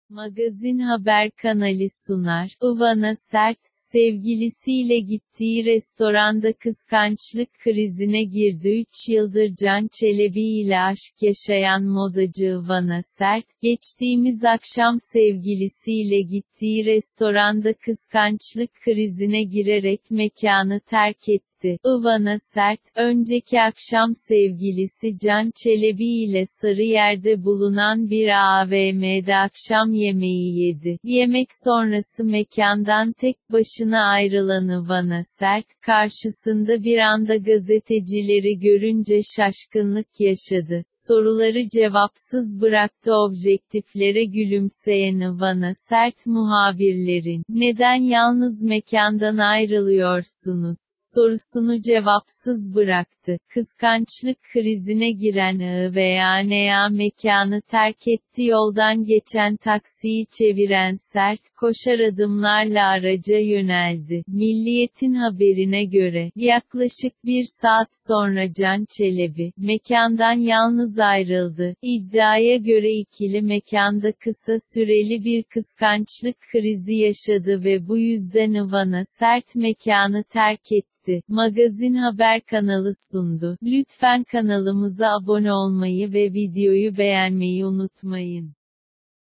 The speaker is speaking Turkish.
Magazin Haber kanalı sunar. Ivana Sert, sevgilisiyle gittiği restoranda kıskançlık krizine girdi. 3 yıldır Can Çelebi ile aşk yaşayan modacı Ivana Sert, geçtiğimiz akşam sevgilisiyle gittiği restoranda kıskançlık krizine girerek mekanı terk etti. Ivana Sert, önceki akşam sevgilisi Can Çelebi ile Sarıyer'de bulunan bir AVM'de akşam yemeği yedi. Yemek sonrası mekandan tek başına ayrılan Ivana Sert, karşısında bir anda gazetecileri görünce şaşkınlık yaşadı. Soruları cevapsız bıraktı. Objektiflere gülümseyen Ivana Sert muhabirlerin, "Neden yalnız mekandan ayrılıyorsunuz?" sorusunu cevapsız bıraktı. Kıskançlık krizine giren I mekanı terk etti. Yoldan geçen taksiyi çeviren Sert, koşar adımlarla araca yöneldi. Milliyet'in haberine göre, yaklaşık bir saat sonra Can Çelebi, mekandan yalnız ayrıldı. İddiaya göre ikili mekanda kısa süreli bir kıskançlık krizi yaşadı ve bu yüzden Ivana Sert mekanı terk etti. Magazin Haber kanalı sundu. Lütfen kanalımıza abone olmayı ve videoyu beğenmeyi unutmayın.